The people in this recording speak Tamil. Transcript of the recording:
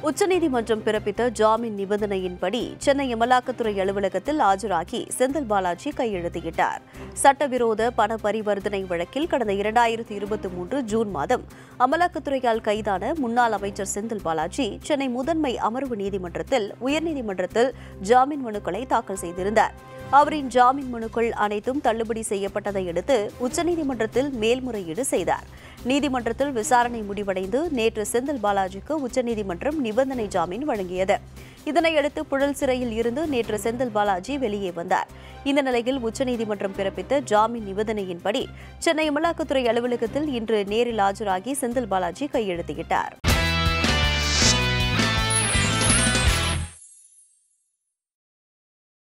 உச்சநீதிமன்றம் பிறப்பித்த ஜாமீன் நிபந்தனையின்படி சென்னை அமலாக்கத்துறை அலுவலகத்தில் ஆஜராகி செந்தில் பாலாஜி கையெழுத்திட்டார். சட்டவிரோத பண பரிவர்த்தனை வழக்கில் கடந்த 2023 ஜூன் மாதம் அமலாக்கத்துறையால் கைதான முன்னாள் அமைச்சர் செந்தில் பாலாஜி சென்னை முதன்மை அமர்வு நீதிமன்றத்தில் உயர்நீதிமன்றத்தில் ஜாமீன் மனுக்களை தாக்கல் செய்திருந்தார். அவரின் ஜாமீன் மனுக்கள் அனைத்தும் தள்ளுபடி செய்யப்பட்டதை அடுத்து உச்சநீதிமன்றத்தில் மேல்முறையீடு செய்தார். நீதிமன்றத்தில் விசாரணை முடிவடைந்து நேற்று செந்தில் பாலாஜிக்கு உச்சநீதிமன்றம் நிபந்தனை ஜாமீன் வழங்கியது. இதனையடுத்து புழல் சிறையில் இருந்து நேற்று செந்தில் பாலாஜி வெளியே வந்தார். இந்த நிலையில் உச்சநீதிமன்றம் பிறப்பித்த ஜாமீன் நிபந்தனையின்படி சென்னை அமலாக்கத்துறை அலுவலகத்தில் இன்று நேரில் ஆஜராகி செந்தில் பாலாஜி கையெழுத்திட்டார்.